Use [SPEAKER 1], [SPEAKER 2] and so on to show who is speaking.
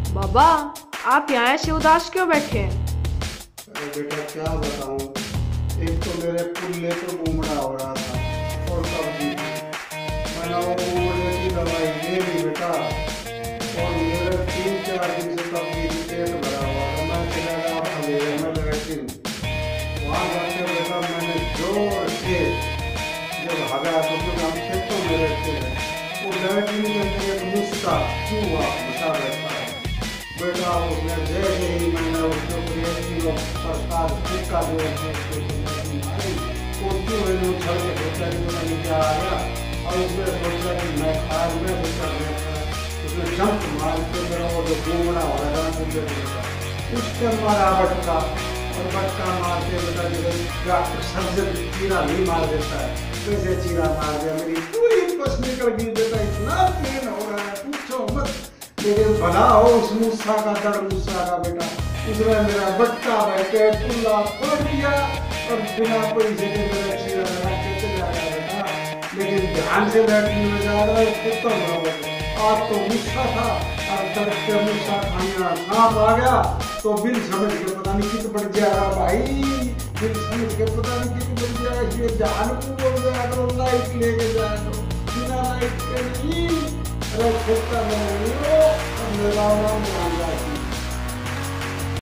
[SPEAKER 1] बाबा, आप यहाँ ऐसे उदास क्यों बैठे हैं?
[SPEAKER 2] अरे बेटा क्या बताऊं। एक तो मेरे पुल्ले तो घूमड़ा हो रहा था और कब्जी। मैंने वो घूमड़े की दवाई ले ली बेटा, और मेरे 3-4 दिन से कब्जी की पेट भरा हुआ था। मैं चला गया अंधेरे में लैट्रिन। वहाँ जाके बेटा मैंने जोर से जब हगा तो फिर हम खेतों में रहते हैं, वो लैट्रिन के अंदर एक मुस्सा चूहा घुसा रहता है बेटा। उसने जैसे ही मैंने उसके ऊपर सरकार टिक्का जो मारी, वो चूहे ने उछल के सोचा कि मैं नीचे आ गया, और उसने सोचा कि मैं खार में उतर गया। उसने जंप मार के मेरा वो जो घूमना हो रहा था मुझे उसके मारा बटका, और बटका मारते बेटा जब डॉक्टर सर्जन चीरा नहीं मार देता है वैसे चीरा मार दिया। मेरी पूरी बस निकल गई बेटा, इतना पेन हो रहा है पूछो मत। लेकिन भला हो उस मूसा का, दर मूसा का बेटा, उसने मेरा बट्टा बैठे पुल्ला तोड़ दिया और बिना पैसे के मेरा चीरा लगा के चला गया बेटा। लेकिन ध्यान से बैठने में जा रहा है कितना बड़ा। आज तो मूसा था और दर्द के मूसा खाना सांप आ गया तो बिल समझ के पता नहीं कित बढ़ जाएगा भाई। बिल समझ के पता नहीं कित बढ़ जाएगा। इसलिए ध्यान को बोल गया करो लाइट लेके जाए तो बिना लाइट के नहीं। अरे खेता में नहीं हो, मेरा नाम